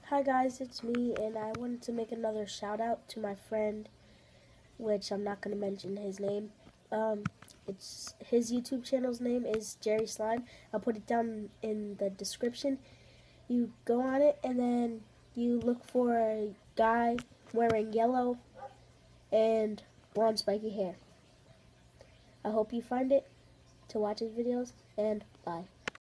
Hi guys, it's me, and I wanted to make another shout out to my friend, which I'm not going to mention his name. It's his YouTube channel's name is Jerry Slime. I'll put it down in the description. You go on it, and then you look for a guy wearing yellow and blonde spiky hair. I hope you find it to watch his videos, and bye.